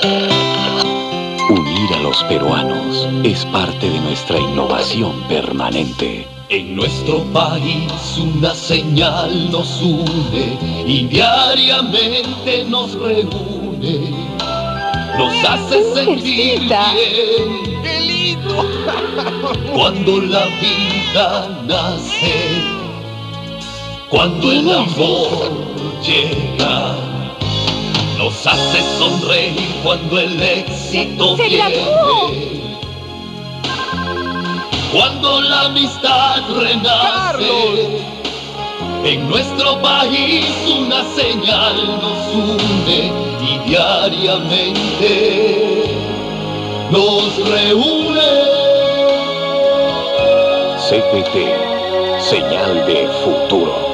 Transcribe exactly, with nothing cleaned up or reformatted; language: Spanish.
Unir a los peruanos es parte de nuestra innovación permanente. En nuestro país una señal nos une y diariamente nos reúne. Nos hace sentir bien. ¡Qué lindo! Cuando la vida nace, cuando el amor llega, nos hace sonreír cuando el éxito ¡Se viene. graduó! Cuando la amistad renace, ¡Carlos! en nuestro país una señal nos une y diariamente nos reúne. C P T, señal de futuro.